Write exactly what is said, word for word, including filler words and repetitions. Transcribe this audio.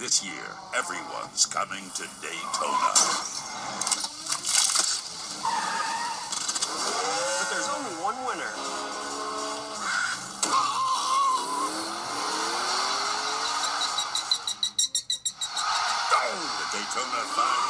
This year, everyone's coming to Daytona. But there's only one winner. The Daytona five